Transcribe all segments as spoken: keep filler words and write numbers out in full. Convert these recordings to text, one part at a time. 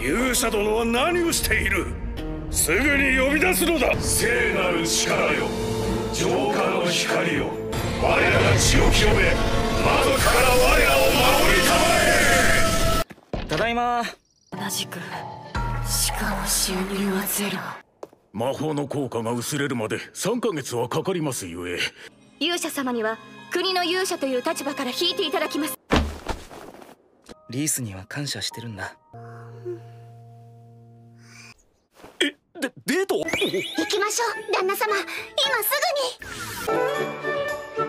勇者殿は何をしている？すぐに呼び出すのだ。 聖なる力よ、浄化の光よ、我らが血を清め、魔族から我らを守りたまえ。 ただいま。 同じく。しかも収入はゼロ。 魔法の効果が薄れるまでさんかげつはかかりますゆえ。 勇者様には国の勇者という立場から引いていただきます。 リースには感謝してるんだ。 え、で、デート？ 行きましょう旦那様、今すぐに。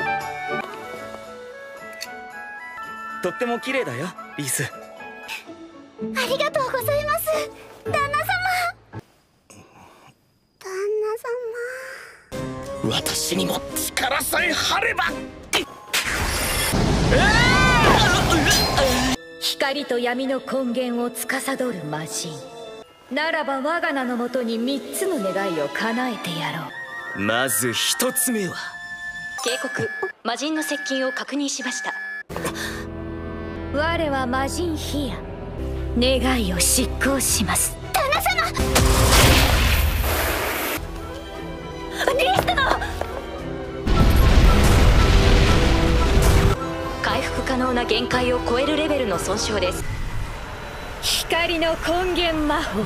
とっても綺麗だよリース。 ありがとうございます旦那様。旦那様、 私にも力さえ張れば。 光と闇の根源を司る魔人ならば、我が名のもとに三つの願いを叶えてやろう。まず一つ目は警告。魔人の接近を確認しました。我は魔人ヒア、願いを執行します。 旦那様。リース殿。 回復可能な限界を超えるレベルの損傷です。光の根源魔法。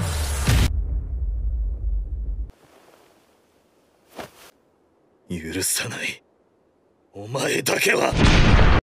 許さない。お前だけは